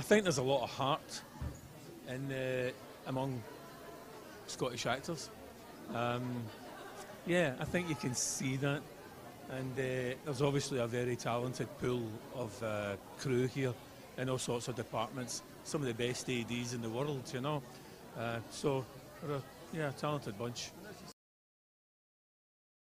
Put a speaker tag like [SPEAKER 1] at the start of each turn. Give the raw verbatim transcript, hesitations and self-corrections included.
[SPEAKER 1] think there's a lot of heart in uh, among Scottish actors. Um, yeah, I think you can see that. And uh, there's obviously a very talented pool of uh, crew here in all sorts of departments. Some of the best A Ds in the world, you know. Uh, so we're a yeah, talented bunch.